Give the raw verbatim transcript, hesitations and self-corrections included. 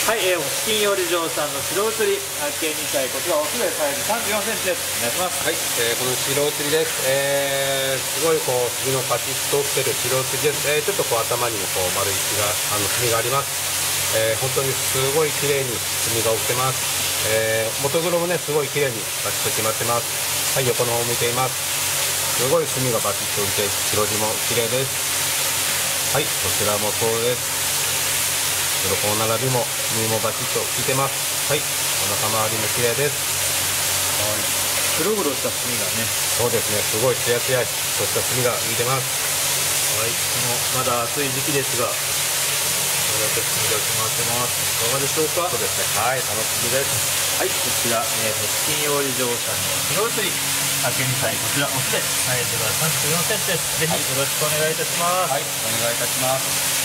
はい、えー、金曜理場さんの白移り発見にさい、こちらオスでサイズさんじゅうよんセンチです。お願いします。 はい、えー、この白移りです。えー、すごいこう墨のパチッとしてる白移りです。えー、ちょっとこう頭にもこう丸い血があの墨があります。えー、本当にすごい綺麗に墨が落ちてます。えー、元黒もねすごい綺麗にバチッと決まってます。はい、横の方を見ています。すごい墨がバチッと浮いて白地も綺麗です。はい、こちらもそうです。鱗の並びも墨もバチッと効いてます。はい、お腹周りも綺麗です。 はい、黒々した墨がね、 そうですね、すごいツヤツヤとした墨が浮いてます。 はい、このまだ暑い時期ですが、これだけ墨が決まってます。いかがでしょうか。 そうですね、はい、楽しみです。 はい、こちら、えー、金曜理場さんの白移り発見にさい、こちらオスでサイズがさんじゅうよんセンチです。ぜひよろしくお願いいたします。 はい、お願いいたします。